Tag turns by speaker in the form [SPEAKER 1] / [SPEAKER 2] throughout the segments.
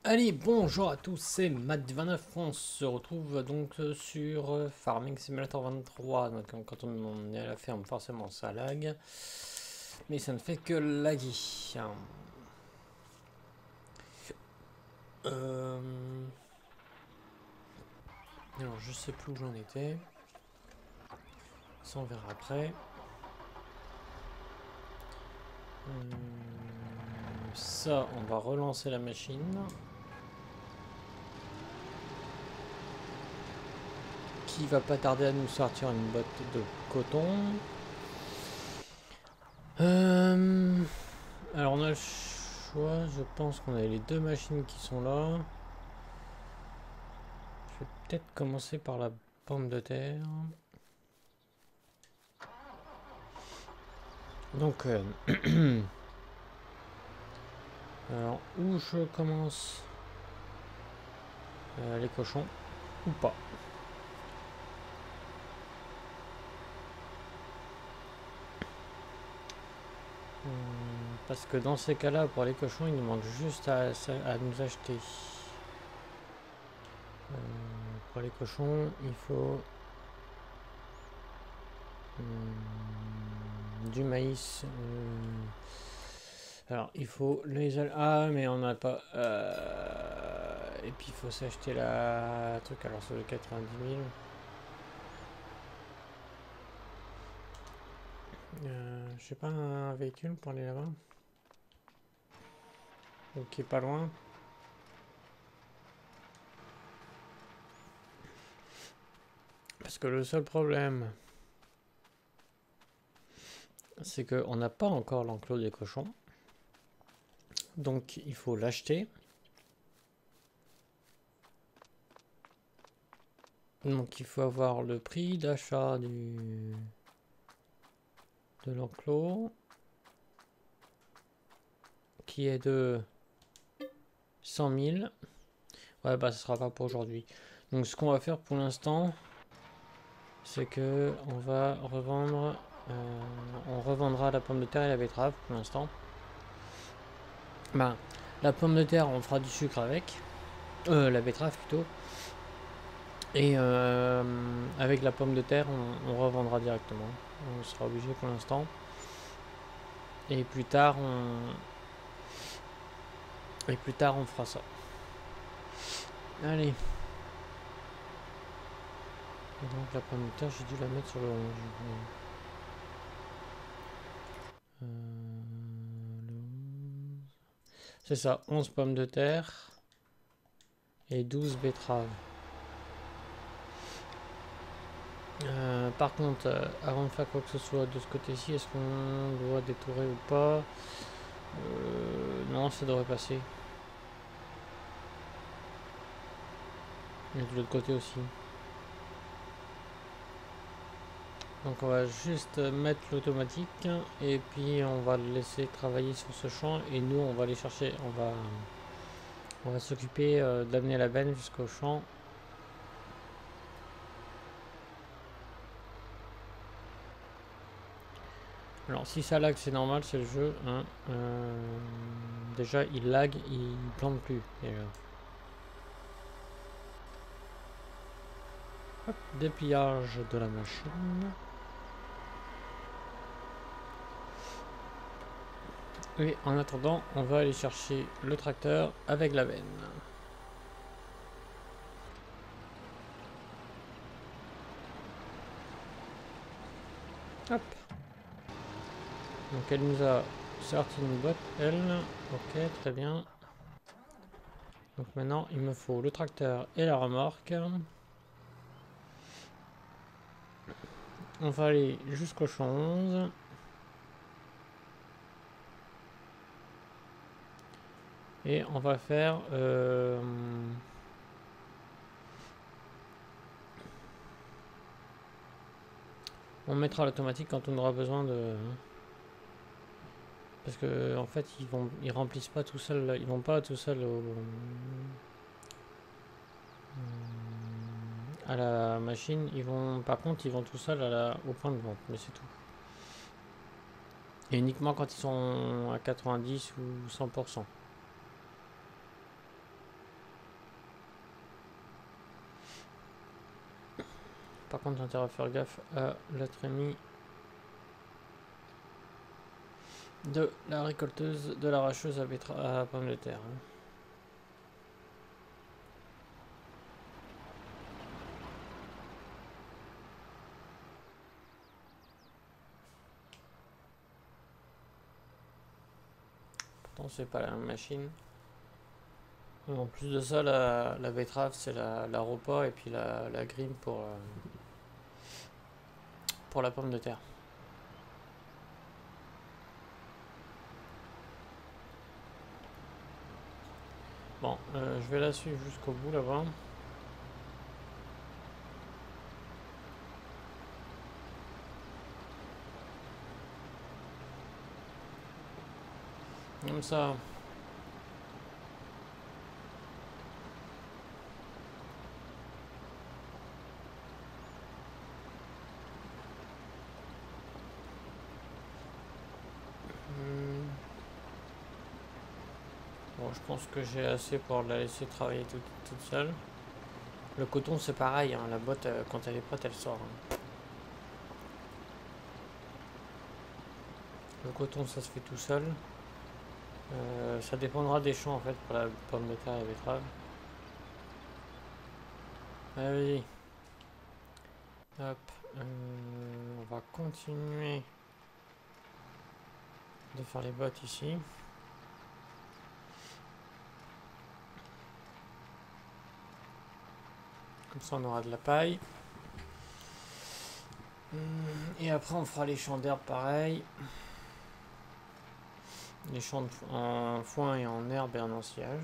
[SPEAKER 1] Allez, bonjour à tous, c'est Matt29. On se retrouve donc sur Farming Simulator 23. Donc, quand on est à la ferme, forcément ça lag, mais ça ne fait que laguer. Alors, je sais plus où j'en étais. Ça, on verra après. Ça, on va relancer la machine. Qui va pas tarder à nous sortir une botte de coton. Alors on a le choix, je pense qu'on a les deux machines qui sont là. Je vais peut-être commencer par la pomme de terre. Donc, alors où je commence les cochons ou pas. Parce que dans ces cas-là, pour les cochons, il nous manque juste à nous acheter. Pour les cochons, il faut du maïs. Alors, il faut les... Ah, mais on n'a pas... Et puis, il faut s'acheter la truc. Alors, c'est le 90 000. Je sais pas, un véhicule pour aller là-bas. Ok, pas loin. Parce que le seul problème, c'est qu'on n'a pas encore l'enclos des cochons. Donc, il faut l'acheter. Donc, il faut avoir le prix d'achat de l'enclos, qui est de 100 000. Ouais, bah, ce sera pas pour aujourd'hui. Donc, ce qu'on va faire pour l'instant, c'est que on va revendre... on revendra la pomme de terre et la betterave pour l'instant. Ben, la pomme de terre, on fera du sucre avec. La betterave plutôt. Et avec la pomme de terre, on revendra directement. On sera obligé pour l'instant. Et plus tard, on fera ça. Allez. Et donc la pomme de terre, j'ai dû la mettre sur le 11. Le 11. C'est ça, 11 pommes de terre et 12 betteraves. Par contre, avant de faire quoi que ce soit de ce côté-ci, est-ce qu'on doit détourer ou pas? Non, ça devrait passer. Et de l'autre côté aussi. Donc on va juste mettre l'automatique et puis on va le laisser travailler sur ce champ et nous on va aller chercher, on va s'occuper d'amener la benne jusqu'au champ. Alors si ça lag c'est normal, c'est le jeu, hein. Déjà il lag, il plante plus déjà. Hop, dépliage de la machine. Et en attendant, on va aller chercher le tracteur avec la benne. Hop. Donc elle nous a sorti une botte, elle. Ok, très bien. Donc maintenant, il me faut le tracteur et la remorque. On va aller jusqu'au champ 11. Et on va faire... on mettra l'automatique quand on aura besoin de... Parce que en fait, ils remplissent pas tout seuls, ils vont pas tout seuls à la machine. Par contre, ils vont tout seuls au point de vente, mais c'est tout. Et uniquement quand ils sont à 90 ou 100%. Par contre, j'ai intérêt à faire gaffe à la trémie de la récolteuse, de l'arracheuse à pommes de terre. Pourtant, c'est pas la même machine. Et en plus de ça, la betterave, c'est la repas et puis la grime pour la pomme de terre. Bon, je vais la suivre jusqu'au bout là-bas. Comme ça. Bon, je pense que j'ai assez pour la laisser travailler toute seule. Le coton, c'est pareil, hein, la boîte, quand elle est prête, elle sort. Hein. Le coton, ça se fait tout seul. Ça dépendra des champs, en fait, pour la pomme de terre et la betterave. Allez, hop, on va continuer de faire les bottes ici. Comme ça, on aura de la paille. Et après, on fera les champs d'herbe pareil. Les champs en foin et en herbe et en ensiège.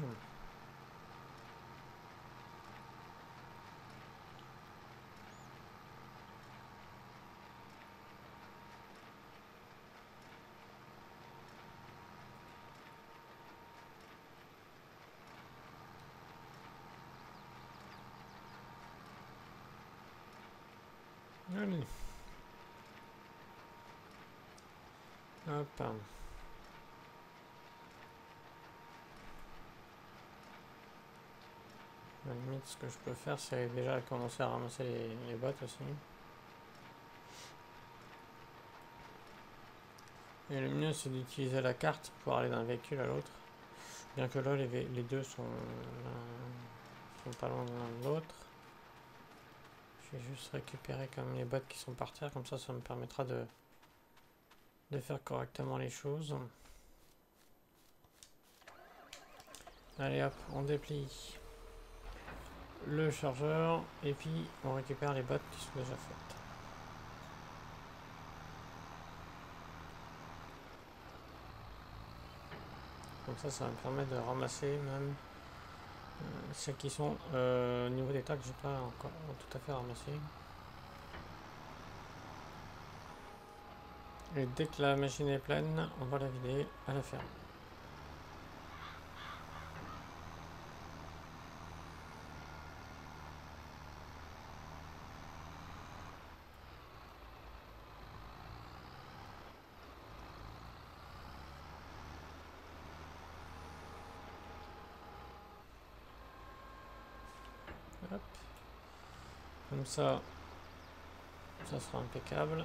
[SPEAKER 1] Allez. Hop. À la limite, ce que je peux faire, c'est déjà commencer à ramasser les bottes aussi. Et le mieux, c'est d'utiliser la carte pour aller d'un véhicule à l'autre. Bien que là, les deux sont pas loin l'un de l'autre. Je vais juste récupérer comme les bottes qui sont par terre, comme ça me permettra de faire correctement les choses. Allez hop, on déplie le chargeur et puis on récupère les bottes qui sont déjà faites. Donc ça va me permettre de ramasser même celles qui sont au niveau des tas que j'ai pas encore tout à fait ramassé. Et dès que la machine est pleine, on va la vider à la ferme. Hop. Comme ça sera impeccable.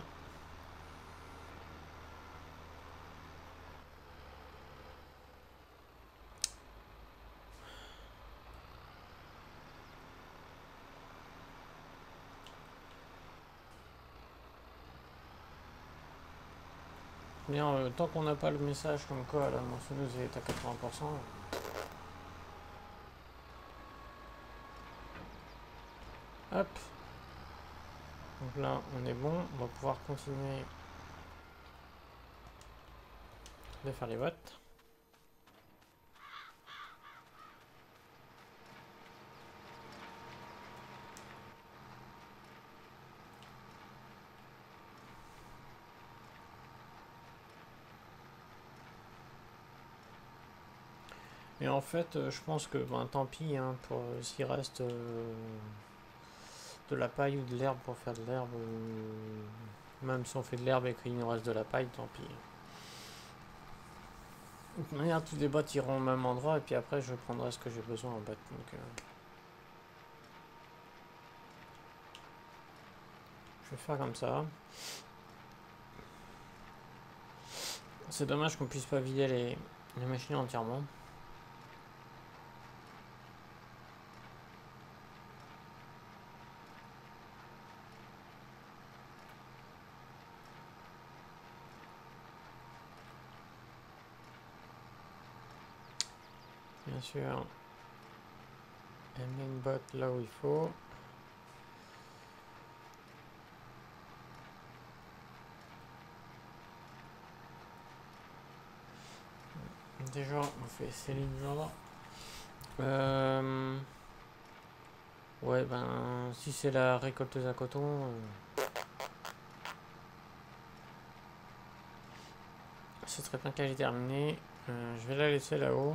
[SPEAKER 1] Bien, tant qu'on n'a pas le message comme quoi la moissonneuse est à 80%. Hop. Donc là, on est bon. On va pouvoir continuer de faire les bottes. Et en fait, je pense que tant pis hein, pour s'il reste de la paille ou de l'herbe pour faire de l'herbe. Même si on fait de l'herbe et qu'il nous reste de la paille, tant pis. De toute manière, tous les bottes iront au même endroit et puis après, je prendrai ce que j'ai besoin en bottes. Donc Je vais faire comme ça. C'est dommage qu'on puisse pas vider les machines entièrement. Bien sûr. Et mainbot là où il faut. Déjà, on fait ces lignes-là. Ouais, ben, si c'est la récolteuse à coton, ce serait bien qu'elle est terminée. Je vais la laisser là-haut.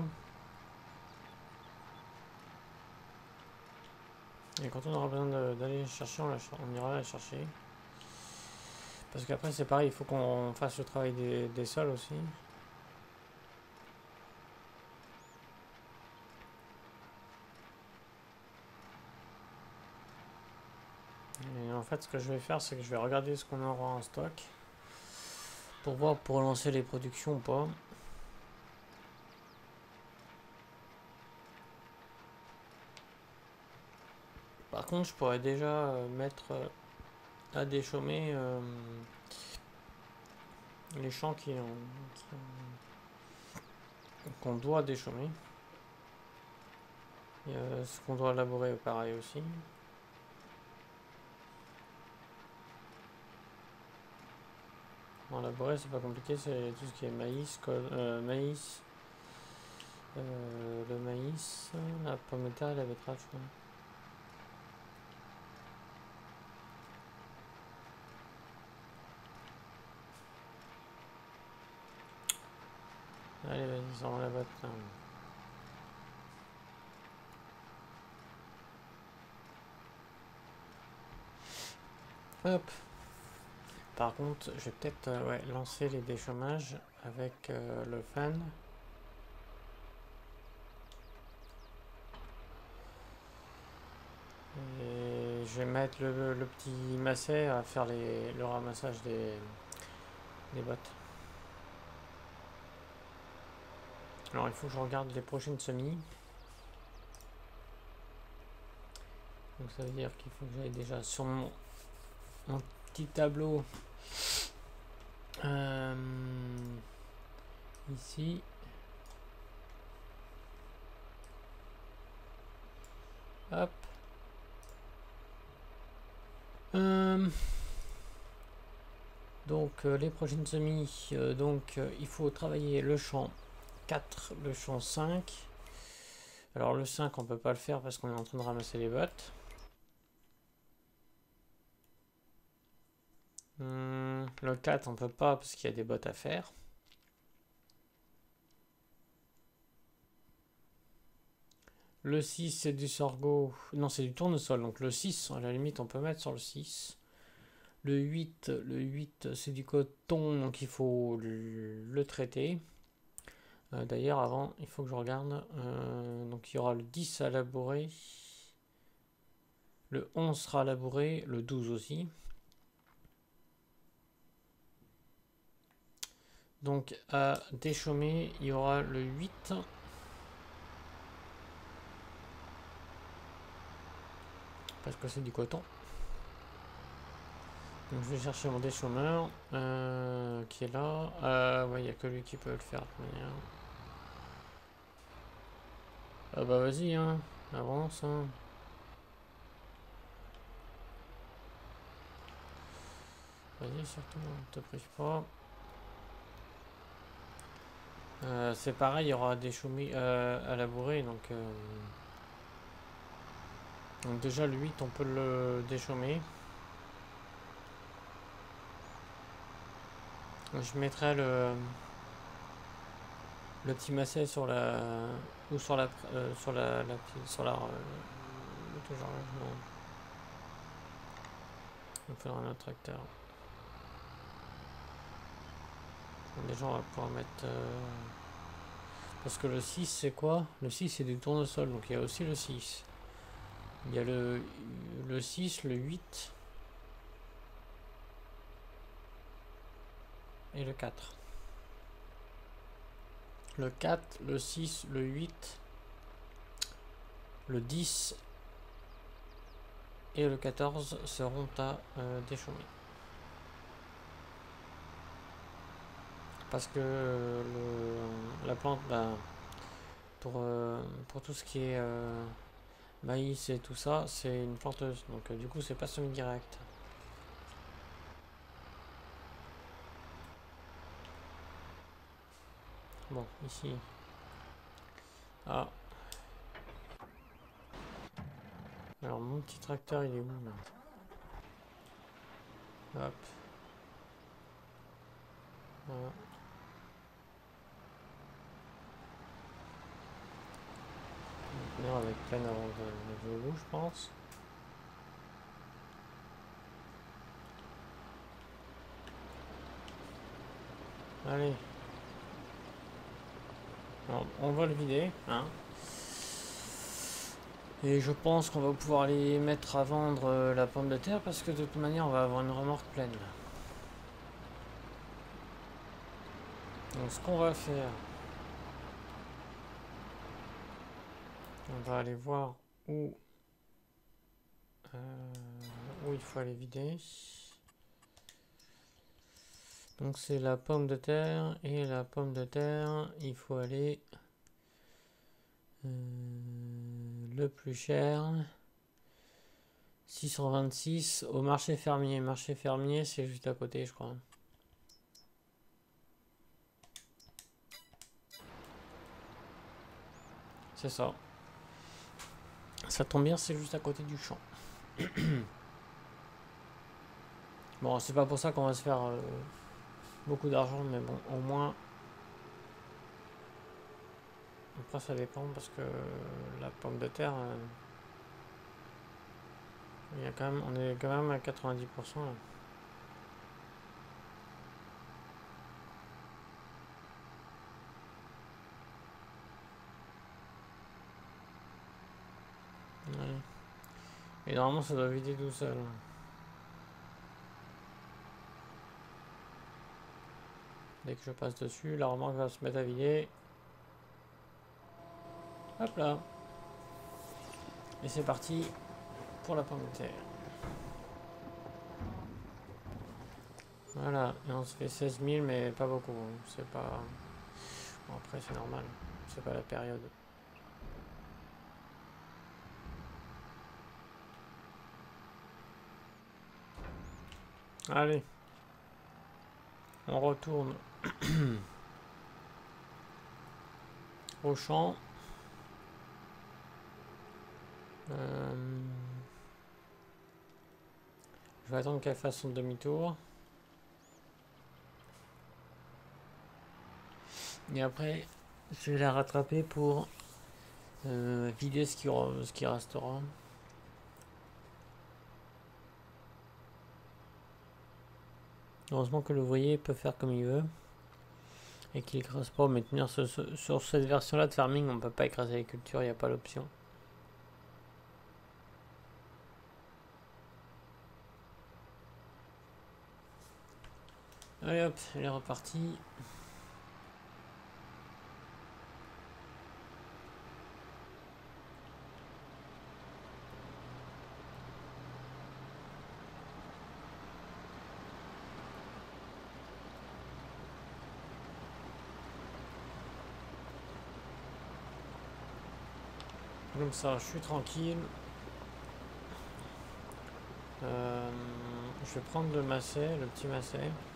[SPEAKER 1] Et quand on aura besoin d'aller chercher, on ira la chercher. Parce qu'après, c'est pareil, il faut qu'on fasse le travail des sols aussi. Et en fait, ce que je vais faire, c'est que je vais regarder ce qu'on aura en stock. Pour voir pour relancer les productions ou pas. Par contre, je pourrais déjà mettre à déchaumer les champs qu'on doit déchaumer. Et ce qu'on doit labourer, pareil aussi. En labourer, c'est pas compliqué, c'est tout ce qui est maïs, maïs, le maïs, la pomme de terre et la betterave, je crois. Allez, vas-y, sors la botte. Hop. Par contre, je vais peut-être ouais, lancer les déchômages avec le fan. Et je vais mettre le petit macet à faire le ramassage des bottes. Alors il faut que je regarde les prochaines semis. Donc ça veut dire qu'il faut que j'aille déjà sur mon petit tableau ici. Hop. Donc les prochaines semis, il faut travailler le champ 4, le champ 5. Alors le 5 on peut pas le faire parce qu'on est en train de ramasser les bottes. Le 4 on peut pas parce qu'il y a des bottes à faire. Le 6 c'est du sorgho, non c'est du tournesol, donc le 6 à la limite on peut mettre sur le 6. Le 8 c'est du coton, donc il faut le traiter. D'ailleurs avant il faut que je regarde, donc il y aura le 10 à labourer, le 11 sera labouré, le 12 aussi. Donc à déchaumer il y aura le 8. Parce que c'est du coton. Donc je vais chercher mon déchaumeur qui est là. Ouais, il n'y a que lui qui peut le faire. Ah bah vas-y, hein, avance. Hein. Vas-y, surtout, ne te prive pas. C'est pareil, il y aura des chaumis à labourer. Donc déjà le 8, on peut le déchaumer. Je mettrai le petit macet sur la ou sur la on fera un autre tracteur. Déjà on va pouvoir mettre parce que le 6 c'est quoi? Le 6 c'est du tournesol, donc il y a aussi le 6. Il y a le 6, le 8. et le 4. Le 4, le 6, le 8, le 10 et le 14 seront à déchaumer. Parce que la plante, bah, pour tout ce qui est maïs et tout ça, c'est une planteuse. Donc du coup, c'est pas semi-direct. Bon, ici. Ah. Alors, mon petit tracteur, il est où là? Hop. Voilà. Venir avec pleine avant de loup, je pense. Allez. Alors, on va le vider, hein. Et je pense qu'on va pouvoir les mettre à vendre la pomme de terre parce que de toute manière, on va avoir une remorque pleine. Donc, ce qu'on va faire, on va aller voir où il faut aller vider. Donc c'est la pomme de terre et la pomme de terre, il faut aller le plus cher, 626 au marché fermier. Marché fermier, c'est juste à côté, je crois. C'est ça. Ça tombe bien, c'est juste à côté du champ. Bon, c'est pas pour ça qu'on va se faire beaucoup d'argent, mais bon, au moins. Après, ça dépend parce que la pomme de terre, il y a quand même, on est quand même à 90%. Là. Ouais. Et normalement, ça doit vider tout seul. Dès que je passe dessus, la remorque va se mettre à vider. Hop là. Et c'est parti pour la pomme de terre. Voilà, et on se fait 16 000, mais pas beaucoup. C'est pas... Bon, après, c'est normal. C'est pas la période. Allez. On retourne au champ. Je vais attendre qu'elle fasse son demi-tour. Et après, je vais la rattraper pour vider ce qui restera. Heureusement que l'ouvrier peut faire comme il veut. Et qu'il écrase pas. Mais tenir sur cette version-là de farming, on peut pas écraser les cultures, il n'y a pas l'option. Allez hop, elle est repartie. Comme ça, je suis tranquille. Je vais prendre le macet, le petit macet.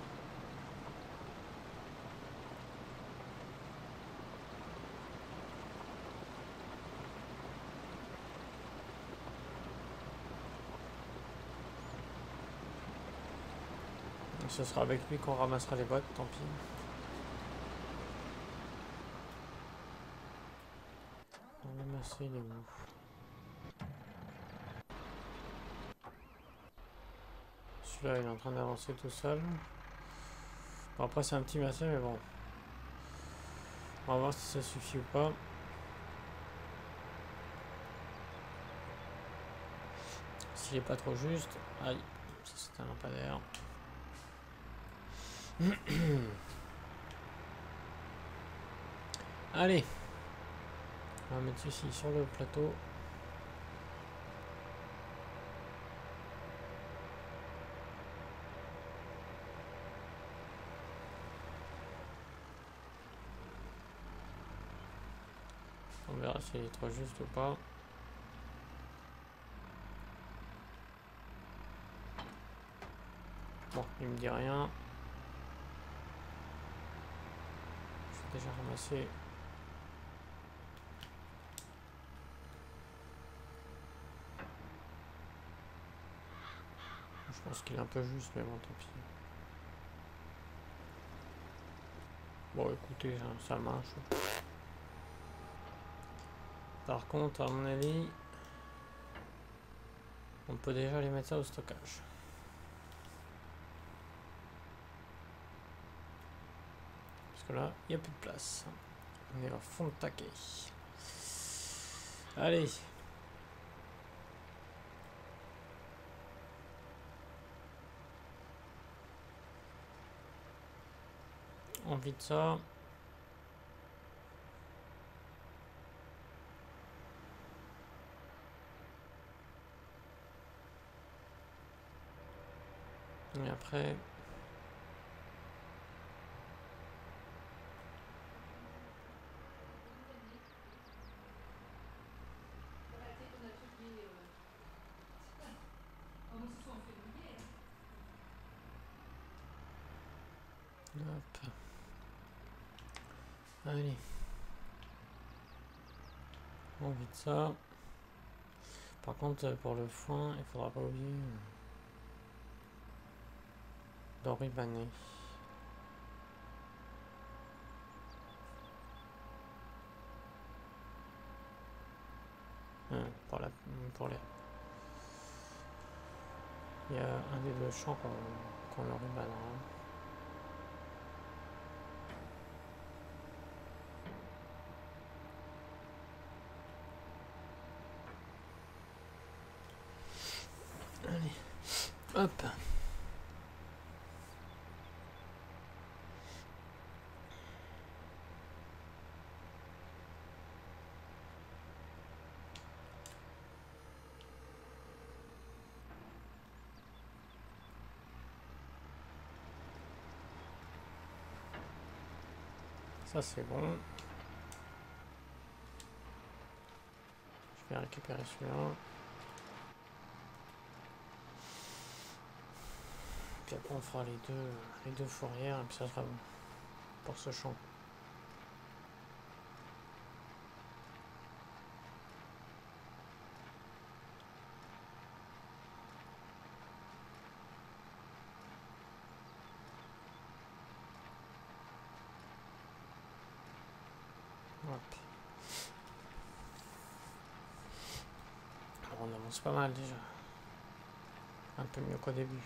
[SPEAKER 1] Ce sera avec lui qu'on ramassera les boîtes, tant pis. Le macet, il est où? Celui-là, il est en train d'avancer tout seul. Bon, après, c'est un petit macet, mais bon. On va voir si ça suffit ou pas. S'il est pas trop juste. Aïe, ça c'est un lampadaire. Allez, on va mettre ceci sur le plateau. On verra si elle est trop juste ou pas. Bon, il me dit rien. Je vais déjà ramasser. Je pense qu'il est un peu juste, mais bon, tant pis. Bon, écoutez, ça marche. Par contre, à mon avis, on peut déjà aller mettre ça au stockage. Parce que là, il n'y a plus de place. On est à fond de taquet. Allez. On vide ça. Et après... Hop. Allez. On vide ça. Par contre, pour le foin, il faudra pas oublier d'enribaner. Pour les... Il y a un des deux champs qu'on enribanera. Allez, hop. Ça c'est bon. Je vais récupérer celui-là. Puis après on fera les deux fourrières et puis ça sera bon pour ce champ. Hop. Alors on avance pas mal déjà. Un peu mieux qu'au début.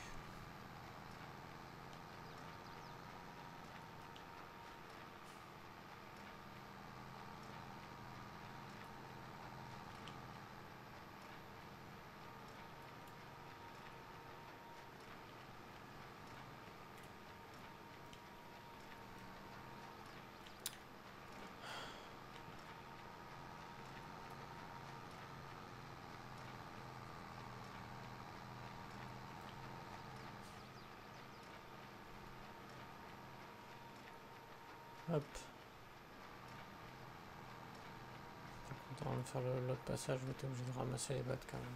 [SPEAKER 1] Hop. Avant de faire l'autre passage, je vais être obligé de ramasser les bottes quand même.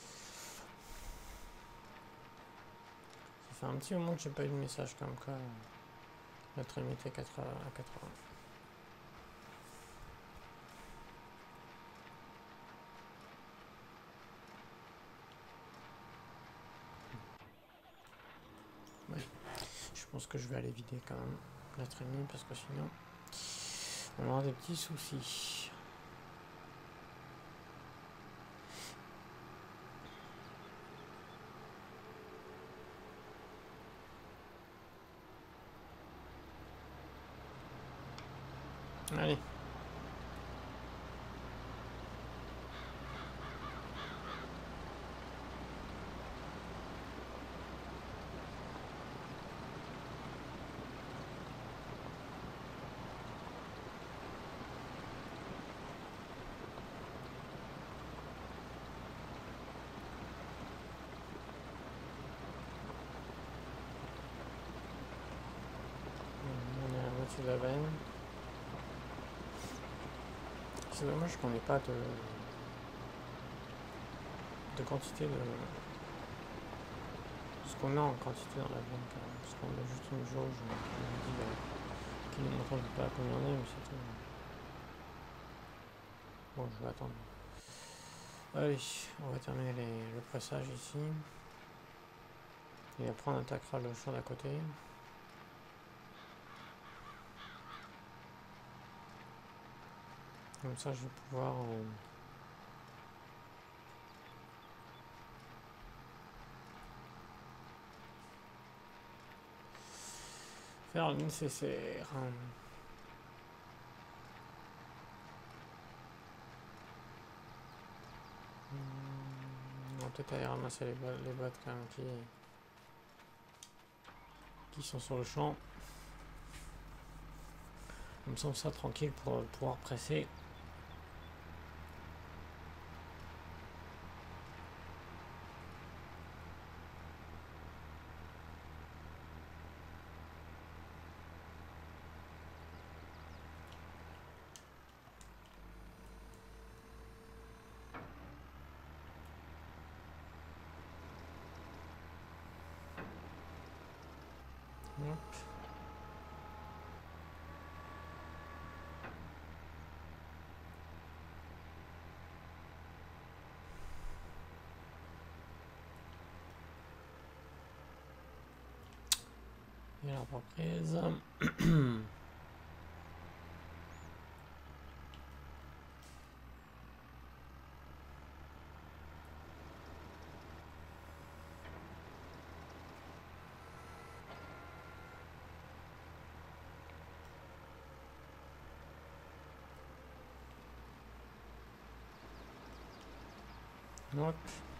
[SPEAKER 1] Ça fait un petit moment que j'ai pas eu de message comme quoi notre limite est 80 à 80. Ouais. Je pense que je vais aller vider quand même la trémie parce que sinon on aura des petits soucis. Allez. d'ébène. C'est dommage qu'on n'ait pas de quantité de ce qu'on a en quantité dans la veine quand même. Parce qu'on a juste une jauge qui nous montre pas combien on est, mais c'est tout. Bon, je vais attendre. Allez, on va terminer le pressage ici. Et après on attaquera le champ d'à côté. Comme ça je vais pouvoir faire le nécessaire. On va peut-être aller ramasser les bottes quand même qui sont sur le champ. Comme ça on sera tranquille pour pouvoir presser. Hop. Et la reprise. Hop.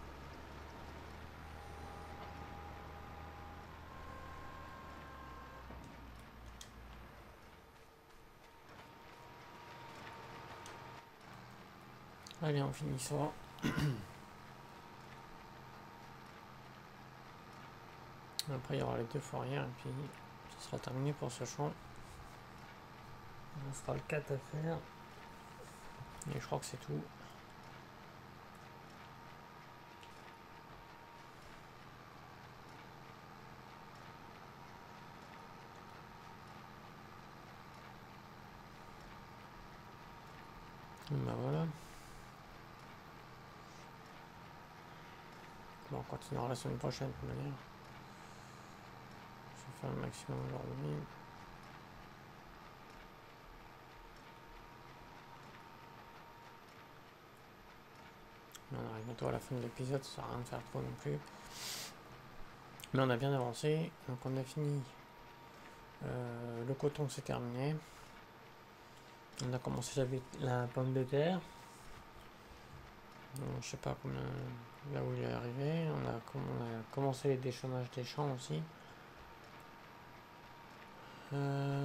[SPEAKER 1] Allez, on finit ça. Après, il y aura les 2 fourrières et puis ce sera terminé pour ce champ. On sera le 4 à faire. Et je crois que c'est tout. Bah voilà. Bon, on continuera la semaine prochaine pour manière. Je vais faire le maximum aujourd'hui. On arrive bientôt à la fin de l'épisode, ça sert à rien de faire trop non plus. Mais on a bien avancé, donc on a fini. Le coton c'est terminé. On a commencé la pomme de terre. Donc, je sais pas combien, là où il est arrivé. On a commencé les déchômages des champs aussi. Je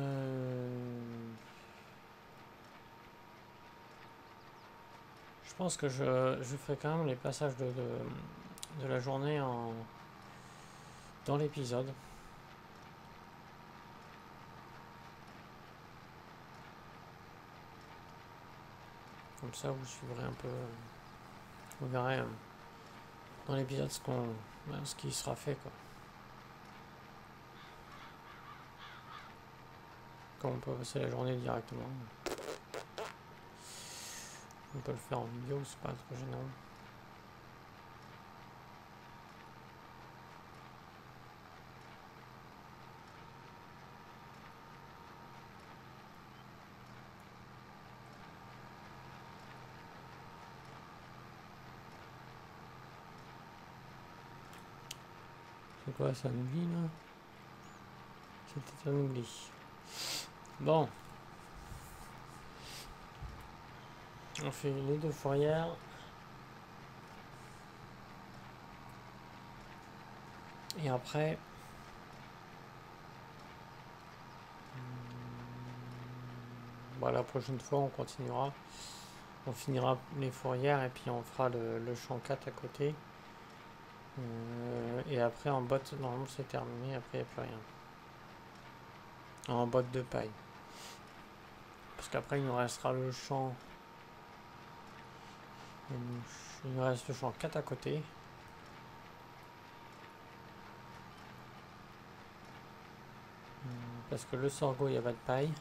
[SPEAKER 1] pense que je ferai quand même les passages de la journée dans l'épisode. Comme ça, vous suivrez un peu. Vous verrez dans l'épisode ce qui sera fait, quoi. Quand on peut passer la journée directement. On peut le faire en vidéo, c'est pas trop gênant. C'est quoi ça, un oubli là? C'était un oubli. Bon. On fait les 2 fourrières. Et après... Bon, la prochaine fois on continuera. On finira les fourrières et puis on fera le champ 4 à côté. Et après en botte, normalement c'est terminé, après il n'y a plus rien. En botte de paille. Parce qu'après il nous restera le champ. Il nous reste le champ 4 à côté. Parce que le sorgho, il n'y a pas de paille.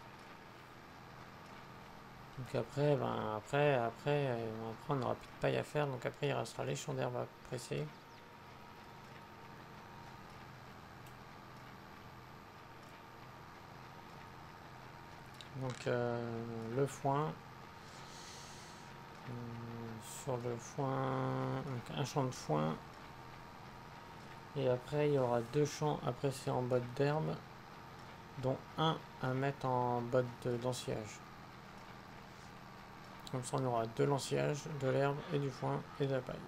[SPEAKER 1] Donc après, après, on n'aura plus de paille à faire. Donc après, il restera les champs d'herbe à presser. Donc le foin. Sur le foin, donc un champ de foin. Et après, il y aura 2 champs à presser en botte d'herbe, dont un à mettre en botte d'ensiage. Comme ça, on aura 2 l'ensiage, de l'herbe et du foin et de la paille.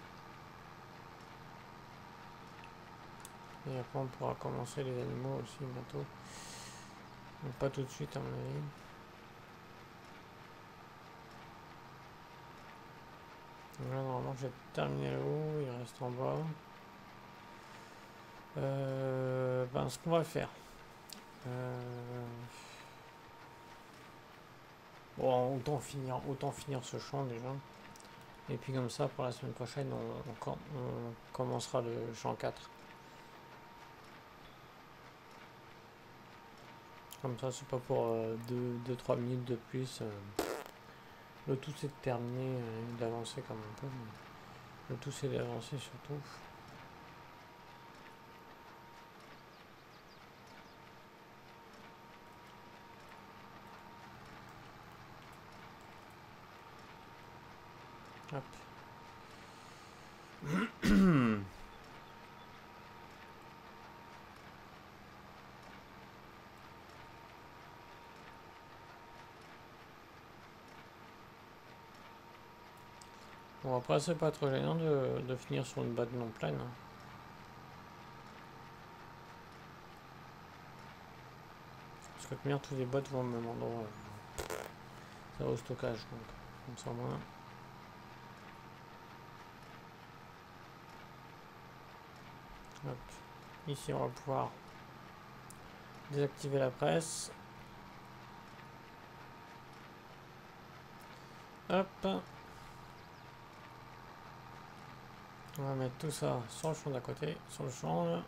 [SPEAKER 1] Et après, on pourra commencer les animaux aussi bientôt. Donc pas tout de suite, à mon avis. Donc là, normalement, j'ai terminé là-haut, il reste en bas. Ce qu'on va faire. Bon, autant finir ce champ déjà. Et puis comme ça, pour la semaine prochaine, on commencera le champ 4. Comme ça, c'est pas pour 2-3 minutes de plus. Le tout c'est de terminer, d'avancer comme on peut. Le tout c'est d'avancer surtout. Hop. Bon, après c'est pas trop gênant de finir sur une botte non pleine. Hein. Parce que tenir tous les bottes vont au même endroit. Ça va au stockage, donc comme ça au moins. Hop. Ici on va pouvoir désactiver la presse. Hop. On va mettre tout ça sur le champ d'à côté, sur le champ là.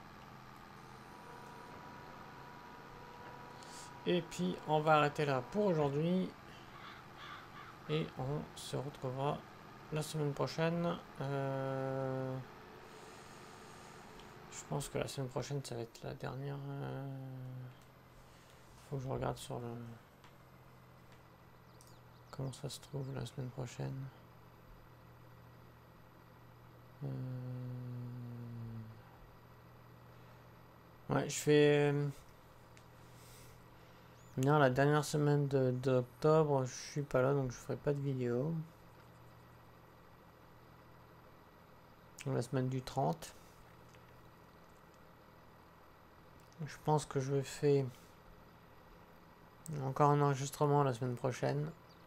[SPEAKER 1] Et puis on va arrêter là pour aujourd'hui. Et on se retrouvera la semaine prochaine. Je pense que la semaine prochaine ça va être la dernière. Faut que je regarde sur le... Comment ça se trouve la semaine prochaine. Ouais, je fais... Non, la dernière semaine d'octobre, je suis pas là, donc je ferai pas de vidéo. La semaine du 30. Je pense que je fais encore un enregistrement la semaine prochaine.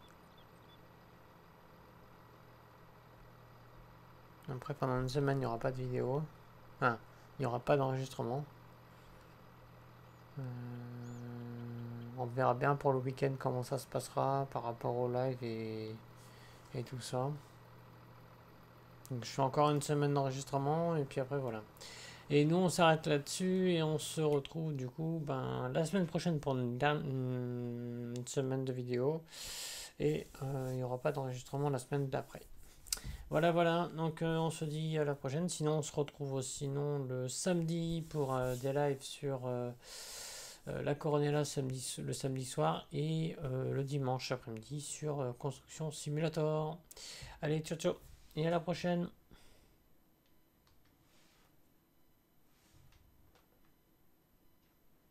[SPEAKER 1] Après, pendant une semaine, il n'y aura pas de vidéo. Enfin, il n'y aura pas d'enregistrement. On verra bien pour le week-end comment ça se passera par rapport au live et tout ça. Donc je fais encore une semaine d'enregistrement et puis après voilà. Et nous on s'arrête là-dessus et on se retrouve du coup la semaine prochaine pour une semaine de vidéo. Et il n'y aura pas d'enregistrement la semaine d'après. Voilà, donc on se dit à la prochaine. Sinon on se retrouve sinon le samedi pour des lives sur la Coronella le samedi soir et le dimanche après-midi sur Construction Simulator. Allez, ciao et à la prochaine.